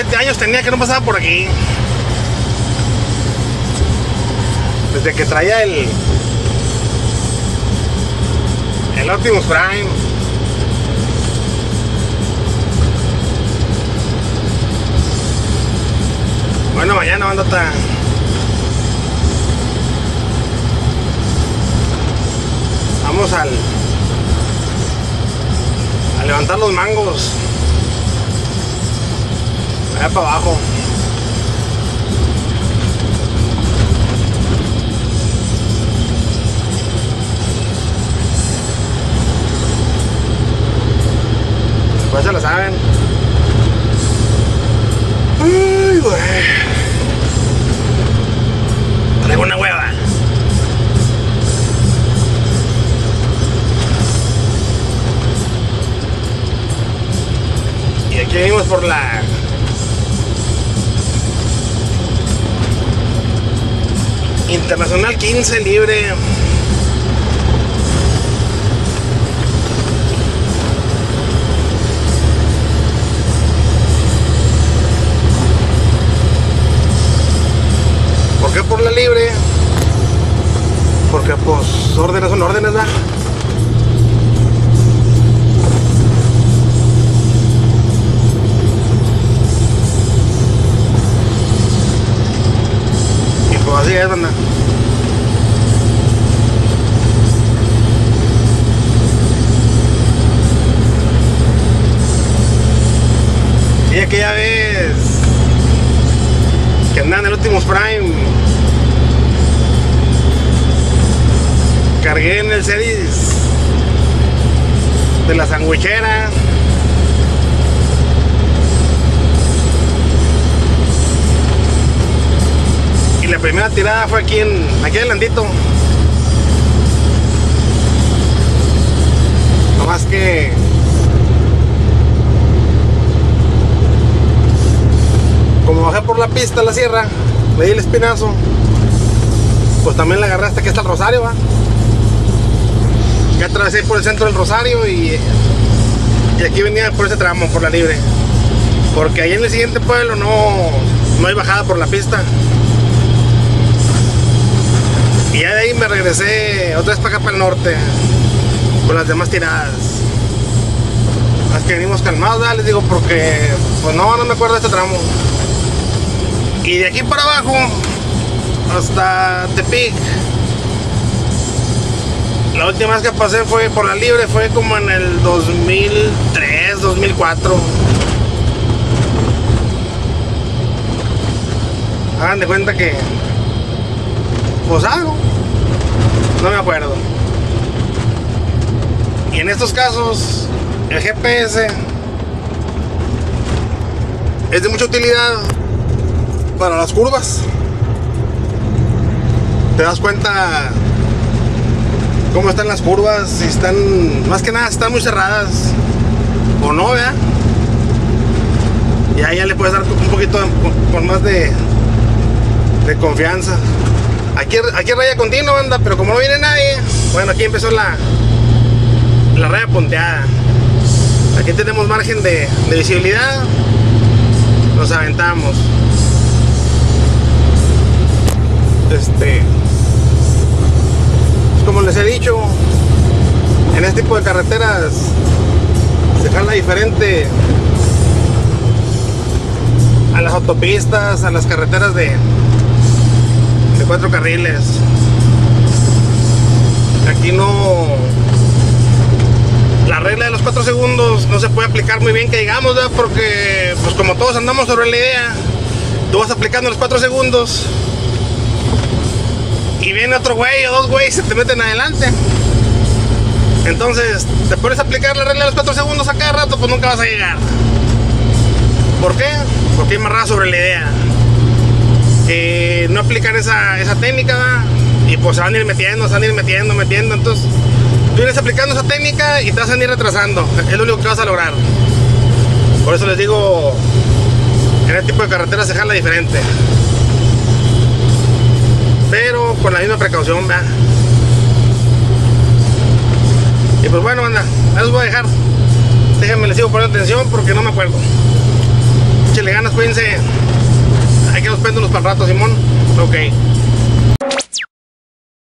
7 años tenía que no pasaba por aquí. Desde que traía el Optimus Prime. Bueno, mañana bandota. Vamos a levantar los mangos. Allá para abajo. Pues se lo saben. Uy, güey. Traigo una hueva. Y aquí venimos por la Internacional 15 libre. ¿Por qué por la libre? Porque pues órdenes son órdenes, ¿verdad? Y pues así es, banda. Y aquella vez que andan en el Optimus Prime, cargué en el Cedis de la sandwichera. Y la primera tirada fue aquí adelantito. No más que como bajé por la pista, la sierra, le di el espinazo, pues también la agarré hasta que está el Rosario, ¿va? Ya atravesé por el centro del Rosario y aquí venía por ese tramo, por la libre. Porque ahí en el siguiente pueblo no hay bajada por la pista. Y ya de ahí me regresé otra vez para acá, para el norte, con las demás tiradas. Más que venimos calmados, ¿verdad? Les digo, porque pues no me acuerdo de este tramo. Y de aquí para abajo hasta Tepic, la última vez que pasé fue por la libre, fue como en el 2003, 2004. Hagan de cuenta que pues algo, no me acuerdo. Y en estos casos el GPS es de mucha utilidad para las curvas. Te das cuenta cómo están las curvas, si están, más que nada, están muy cerradas o no, ¿verdad? Y ahí ya le puedes dar un poquito con más de confianza. Aquí raya continua, banda, pero como no viene nadie, bueno, aquí empezó la raya punteada. Aquí tenemos margen de visibilidad. Nos aventamos. Como les he dicho, en este tipo de carreteras se jala diferente a las autopistas, a las carreteras de 4 carriles. Aquí no, la regla de los 4 segundos no se puede aplicar muy bien, que digamos, ¿verdad? Porque pues como todos andamos sobre la idea, tú vas aplicando los 4 segundos y viene otro güey o 2 güeyes y se te meten adelante. Entonces te pones a aplicar la regla de los 4 segundos a cada rato, pues nunca vas a llegar. ¿Por qué? Porque hay más raza sobre la idea. No aplican esa técnica, ¿verdad? Y pues se van a ir metiendo. Entonces tú vienes aplicando esa técnica y te vas a ir retrasando. Es lo único que vas a lograr. Por eso les digo, en este tipo de carreteras se jala diferente, pero con la misma precaución, ¿verdad? Y pues bueno, anda, ahí los voy a dejar. Déjenme, les sigo poniendo atención porque no me acuerdo. échale ganas, cuídense. Hay que los péndulos para el rato, Simón. Ok.